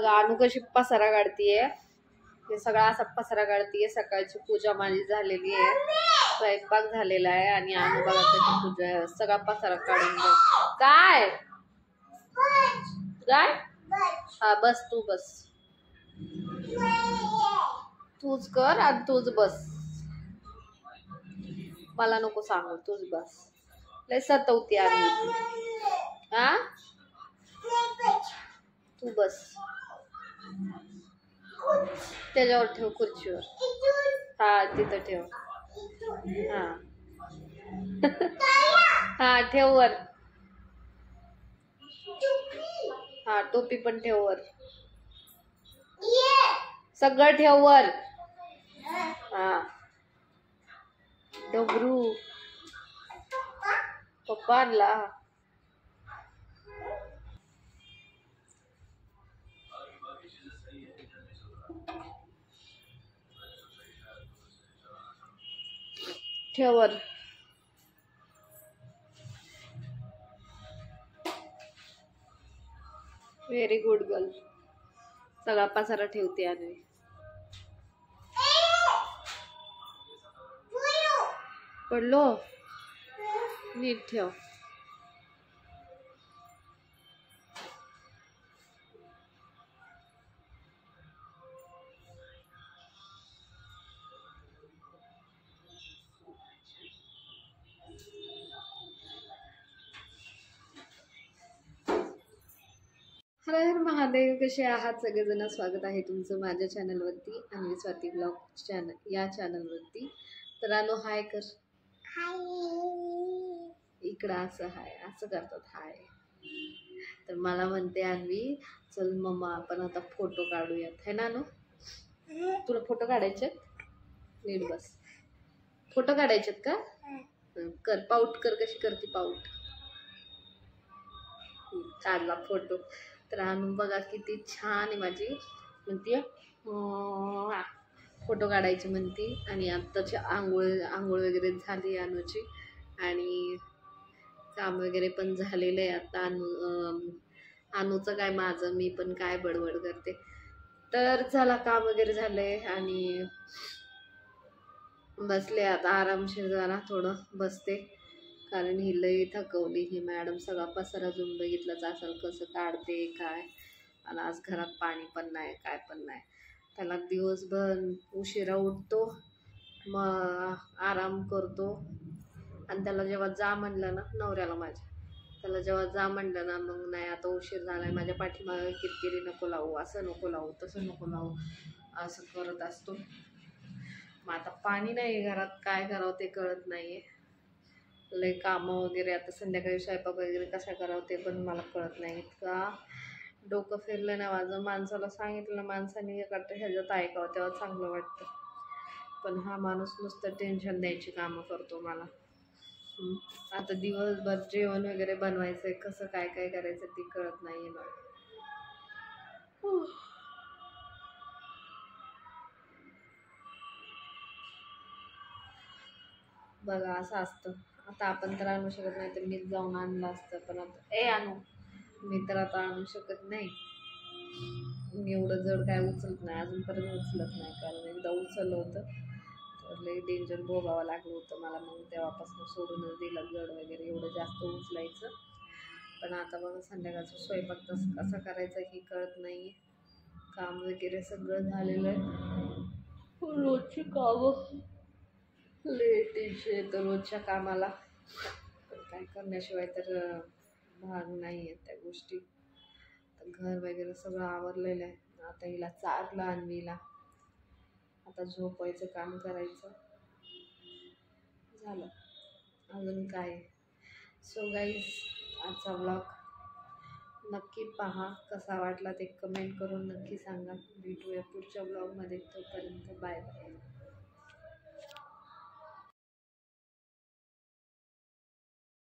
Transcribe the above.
अनु कशी पसारा काढतीये, हे सगळा असा पसारा काढतीये. सकाळची पूजा माझी झालेली आहे, स्वयंपाक झालेला आहे आणि अनु बघा कशी पूजा सगळा पसारा काढून काय काय हा बस तू बस, तूच कर आणि तूच बस, मला नको सांगू, तूच बस. लय सतवती अनु. हा तू बस, त्याच्यावर ठेव खुर्चीवर. हा तिथं ठेव. हा हा ठेव वर. हा टोपी पण ठेव वर, सगळं ठेव वर. हा डबरू पप्पा आणला. ठेव वर. Very good girl. सगळा पसारा ठेवते आणि पडलो. नीट ठेव. हर हर महादेव. कसे आहात सगळेजण? स्वागत आहे तुमचं माझ्या चॅनलवरती आणि स्वाती ब्लॉग चॅनल या चॅनलवरती. तर अनु हाय कर. इकडं असं हाय असं करतात हाय. तर मला म्हणते अन्वी चल मम्मा आपण आता फोटो काढूयात, है ना अनु? तुला फोटो काढायचे? नीट बस. फोटो काढायचेत का? कर पाऊट कर. कशी करते पाऊट? काढला फोटो. तर अनु बघा किती छान आहे माझी. म्हणते फोटो काढायची म्हणते. आणि आत्ताची आंघोळ वगैरे झाली अनुची आणि काम वगैरे पण झालेलं आहे. आता अनुचं काय माझं मी पण काय बडबड करते. तर चला काम वगैरे झालंय आणि बसले आता आरामशीर. जरा थोडं बसते कारण ही लई थकवली ही मॅडम. सगळा पसारा अजून बघितलंच असेल कसं काढते काय. आणि आज घरात पाणी पण नाही काय पण नाही. त्याला दिवसभर उशिरा उठतो मग आराम करतो आणि त्याला जेव्हा जा म्हणलं ना नवऱ्याला माझ्या, त्याला जेव्हा जा म्हणलं ना मग नाही आता उशीर झालाय माझ्या पाठीमागे किरकिरी नको लावू, असं नको लावू तसं नको लावू असं करत असतो. मग आता पाणी नाही घरात काय करावं ते कळत नाहीये. लय कामं वगैरे आता संध्याकाळी स्वयंपाक वगैरे कसा करावं ते पण मला कळत नाही. इतका डोकं फिरलं ना माझं. माणसाला सांगितलं माणसाने एखादं ह्याच्यात ऐकावं तेव्हा चांगलं वाटतं. पण हा माणूस नुसतं टेन्शन द्यायची कामं करतो मला. आता दिवसभर जेवण वगैरे बनवायचंय कसं काय काय करायचं ते कळत नाहीये मला. बघा असं असतं. आता आपण तर आणू शकत नाही तर मीच जाऊन आणलं असतं. पण आता आणू मी तर आता आणू शकत नाही. मी एवढं जड काय उचलत नाही अजूनपर्यंत उचलत नाही. कारण एकदा उचललं होतं तर लई डेंजर भोगावं लागलं होतं मला. मग तेव्हापासून सोडूनच दिलं जड वगैरे एवढं जास्त उचलायचं. पण आता बघा संध्याकाळचं स्वयंपाक कसा करायचा हे कळत नाही. काम वगैरे सगळं झालेलं आहे. रोजची कामं लेट येतं रोजच्या कामाला. पण काय करण्याशिवाय तर भाग नाही आहेत त्या गोष्टी. घर वगैरे सगळं आवरलेलं आहे. आता हिला चारलं अन्वीला. आता झोपायचं काम करायचं झालं. अजून काय. सो गाईज आजचा ब्लॉग नक्की पहा. कसा वाटला ते कमेंट करून नक्की सांगा. भेटूया पुढच्या ब्लॉगमध्ये. तोपर्यंत बाय बाय.